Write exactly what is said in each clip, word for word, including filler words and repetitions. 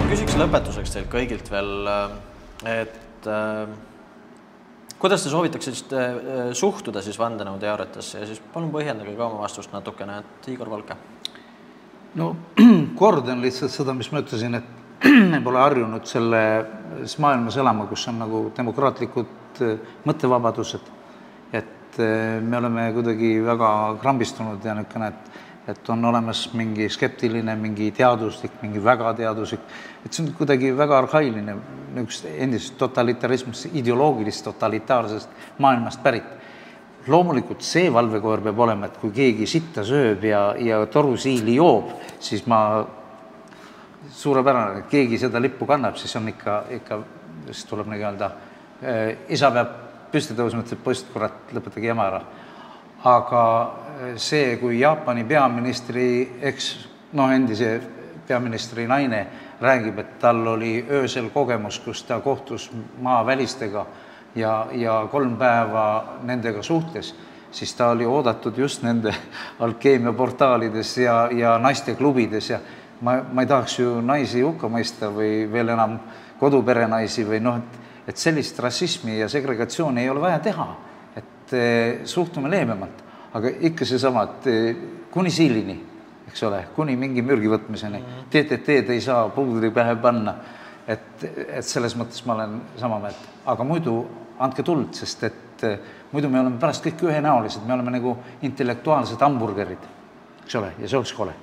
küsiks lõpetuseks teilt kõigilt veel, et äh, kuidas te soovitaksite suhtuda siis vandenõuteooriatesse ja siis palun põhjendage ka oma vastust natukene, et Igor Valke. No kordan lihtsalt seda, mis ma ütlesin, et me pole harjunud selles maailmas elama, kus on nagu demokraatlikud mõttevabadused. Et me oleme kuidagi väga krambistunud ja niisugune, et et on olemas mingi skeptiline, mingi teaduslik, mingi väga teaduslik, et see on kuidagi väga arhailine, üks endisest totalitarismist, ideoloogilist totalitaarsest maailmast pärit. Loomulikult see valvekoer peab olema, et kui keegi sitta sööb ja, ja torusiili joob, siis ma suurepärane, et keegi seda lippu kannab, siis on ikka, ikka siis tuleb nagu öelda, isa peab püsti tõusma, et poist, kurat, lõpetage jama ära. Aga see, kui Jaapani peaministri, eks noh, endise peaministri naine räägib, et tal oli öösel kogemus, kus ta kohtus maavälistega ja, ja kolm päeva nendega suhtes, siis ta oli oodatud just nende alkeemiaportaalides ja, ja naisteklubides ja ma, ma ei tahaks ju naisi hukka mõista või veel enam koduperenaisi või noh, et, et sellist rassismi ja segregatsiooni ei ole vaja teha. Suhtume leebemalt, aga ikka see sama, et kuni siilini, eks ole, kuni mingi mürgi võtmiseni, T T T-d ei saa puudri pähe panna, et, et selles mõttes ma olen sama meelt. Aga muidu andke tuld, sest et muidu me oleme pärast kõik ühenäolised, me oleme nagu intellektuaalsed hamburgerid, eks ole, ja see oleks kole.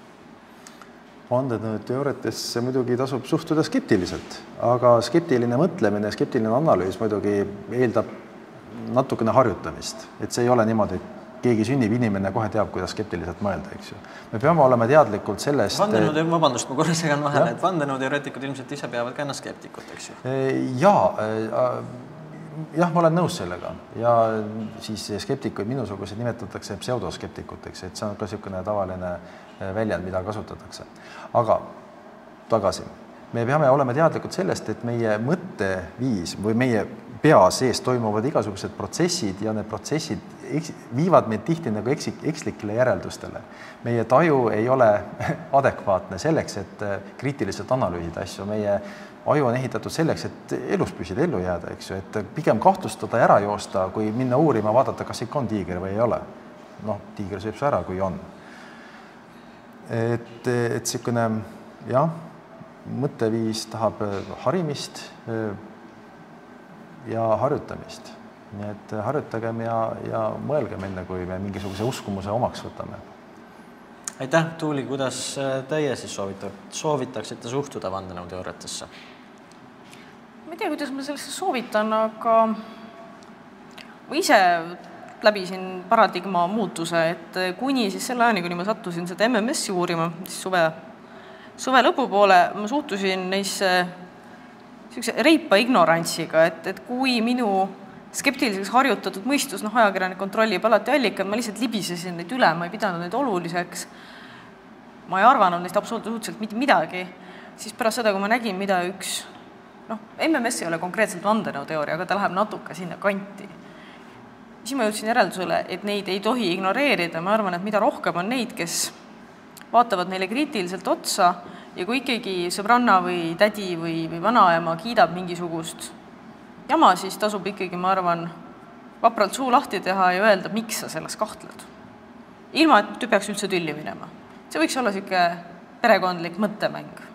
Vandenõuteooriatesse muidugi tasub suhtuda skeptiliselt, aga skeptiline mõtlemine, skeptiline analüüs muidugi eeldab natukene harjutamist, et see ei ole niimoodi, et keegi sünnib inimene kohe teab, kuidas skeptiliselt mõelda, eks ju. Me peame olema teadlikult sellest... Vandenõude, vabandust, ma korra segan vahele, et vandenõuteoreetikud ilmselt ise peavad ka ennast skeptikut, eks ju? Jaa, jah, ma olen nõus sellega ja siis skeptikuid minusugused nimetatakse pseudoskeptikuteks, et see on ka niisugune tavaline väljend, mida kasutatakse. Aga tagasi, me peame olema teadlikud sellest, et meie mõtteviis või meie pea sees toimuvad igasugused protsessid ja need protsessid viivad meid tihti nagu ekslikele järeldustele. Meie taju ei ole adekvaatne selleks, et kriitiliselt analüüsida asju. Meie aju on ehitatud selleks, et elus püsida, ellu jääda, eks ju, et pigem kahtlustada, ära joosta, kui minna uurima, vaadata, kas ikka on tiiger või ei ole. Noh, tiiger sööb see ära, kui on. Et, et niisugune, jah, mõtteviis tahab harimist ja harjutamist. Nii et harjutagem ja, ja mõelgem enne, kui me mingisuguse uskumuse omaks võtame. Aitäh, Tuuli, kuidas teie siis soovitaksite suhtuda vandenõuteooriatesse? Ma ei tea, kuidas ma sellesse soovitan, aga ma ise läbisin paradigma muutuse, et kuni siis selle ajani, kuni ma sattusin seda M M S-i uurima, siis suve, suve lõpupoole ma suhtusin neisse reipa ignorantsiga, et, et kui minu skeptiliseks harjutatud mõistus, noh, ajakirjanik kontrollib alati allikad, ma lihtsalt libisesin neid üle, ma ei pidanud neid oluliseks, ma ei arvanud neist absoluutselt mitte midagi, siis pärast seda, kui ma nägin, mida üks, noh, M M S ei ole konkreetselt vandenõuteooria, aga ta läheb natuke sinna kanti. Siis ma jõudsin järeldusele, et neid ei tohi ignoreerida, ma arvan, et mida rohkem on neid, kes vaatavad neile kriitiliselt otsa, ja kui ikkagi sõbranna või tädi või, või vanaema kiidab mingisugust jama, siis tasub ikkagi, ma arvan, vapralt suu lahti teha ja öelda, miks sa selles kahtled. Ilma, et peaks üldse tülli minema. See võiks olla selline perekondlik mõttemäng.